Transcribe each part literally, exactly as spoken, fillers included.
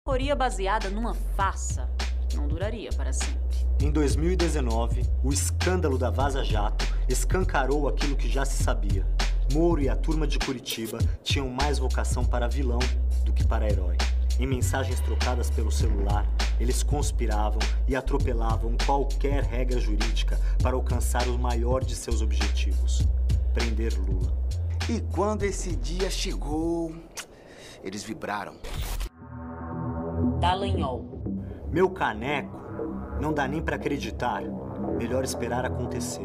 Teoria baseada numa farsa não duraria para sempre. Em dois mil e dezenove, o escândalo da Vaza Jato escancarou aquilo que já se sabia. Moro e a turma de Curitiba tinham mais vocação para vilão do que para herói. Em mensagens trocadas pelo celular, eles conspiravam e atropelavam qualquer regra jurídica para alcançar o maior de seus objetivos: prender Lula. E quando esse dia chegou, eles vibraram. Dallagnol. Meu caneco, não dá nem para acreditar. Melhor esperar acontecer.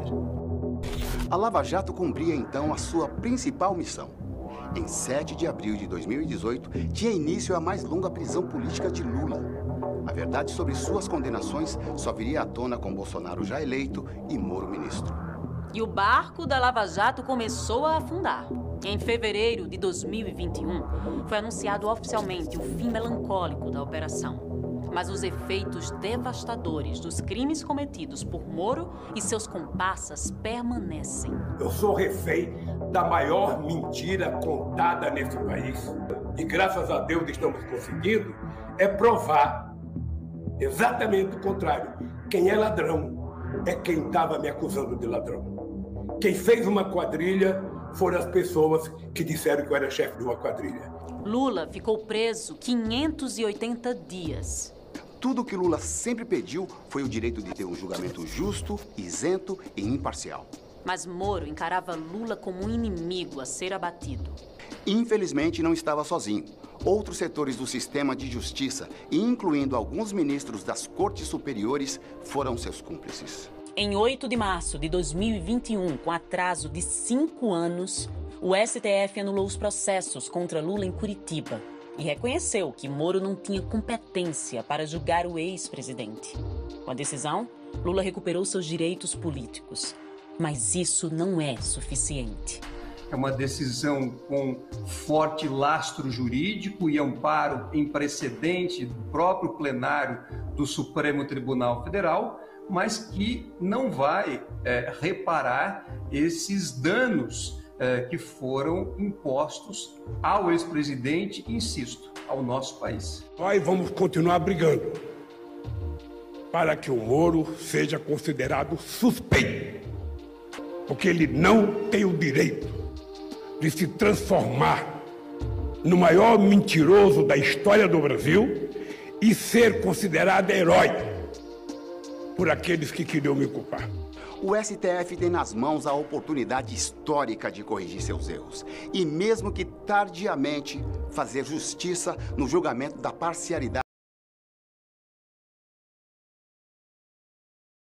A Lava Jato cumpria então a sua principal missão. Em sete de abril de dois mil e dezoito, tinha início a mais longa prisão política de Lula. A verdade sobre suas condenações só viria à tona com Bolsonaro já eleito e Moro ministro. E o barco da Lava Jato começou a afundar. Em fevereiro de dois mil e vinte e um, foi anunciado oficialmente o fim melancólico da operação. Mas os efeitos devastadores dos crimes cometidos por Moro e seus comparsas permanecem. Eu sou refém da maior mentira contada nesse país. E graças a Deus estamos conseguindo é provar exatamente o contrário. Quem é ladrão é quem estava me acusando de ladrão. Quem fez uma quadrilha foram as pessoas que disseram que eu era chefe de uma quadrilha. Lula ficou preso quinhentos e oitenta dias. Tudo o que Lula sempre pediu foi o direito de ter um julgamento justo, isento e imparcial. Mas Moro encarava Lula como um inimigo a ser abatido. Infelizmente, não estava sozinho. Outros setores do sistema de justiça, incluindo alguns ministros das cortes superiores, foram seus cúmplices. Em oito de março de dois mil e vinte e um, com atraso de cinco anos, o S T F anulou os processos contra Lula em Curitiba e reconheceu que Moro não tinha competência para julgar o ex-presidente. Com a decisão, Lula recuperou seus direitos políticos. Mas isso não é suficiente. É uma decisão com forte lastro jurídico e amparo em precedente do próprio plenário do Supremo Tribunal Federal, mas que não vai é, reparar esses danos é, que foram impostos ao ex-presidente e, insisto, ao nosso país. Nós vamos continuar brigando para que o Moro seja considerado suspeito, porque ele não tem o direito de se transformar no maior mentiroso da história do Brasil e ser considerado herói por aqueles que queriam me culpar. O S T F tem nas mãos a oportunidade histórica de corrigir seus erros e, mesmo que tardiamente, fazer justiça no julgamento da parcialidade